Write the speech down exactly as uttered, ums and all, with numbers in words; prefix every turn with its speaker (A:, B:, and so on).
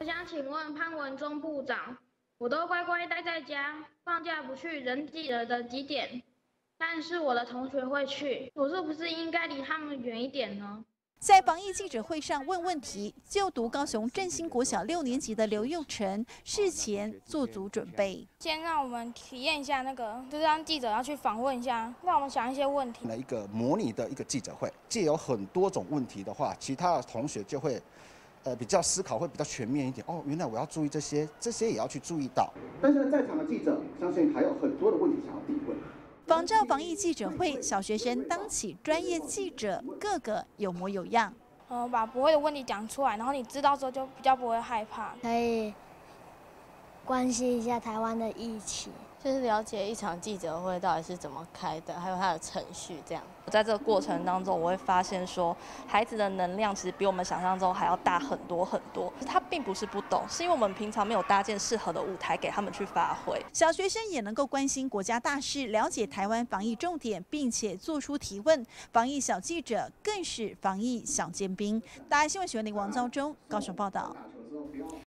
A: 想请问潘文忠部长，我都乖乖待在家，放假不去人挤人的极点，但是我的同学会去，我是不是应该离他们远一点呢？
B: 在防疫记者会上问问题，就读高雄振兴国小六年级的刘佑成事前做足准备。
C: 先让我们体验一下那个，就是让记者要去访问一下，让我们想一些问题。
D: 一个模拟的一个记者会，既有很多种问题的话，其他的同学就会，呃，比较思考会比较全面一点。哦，原来我要注意这些，这些也要去注意到。
E: 但是在场的记者，相信还有很多的问题想要提问。
B: 仿照防疫记者会，小学生当起专业记者，个个有模有样。
C: 呃，把不会的问题讲出来，然后你知道之后就比较不会害怕。
F: 可以关心一下台湾的疫情，
G: 就是了解一场记者会到底是怎么开的，还有它的程序这样。
H: 在这个过程当中，我会发现说，孩子的能量其实比我们想象中还要大很多很多。他并不是不懂，是因为我们平常没有搭建适合的舞台给他们去发挥。
B: 小学生也能够关心国家大事，了解台湾防疫重点，并且做出提问。防疫小记者更是防疫小尖兵。大爱新闻学院林王昭忠高雄报道。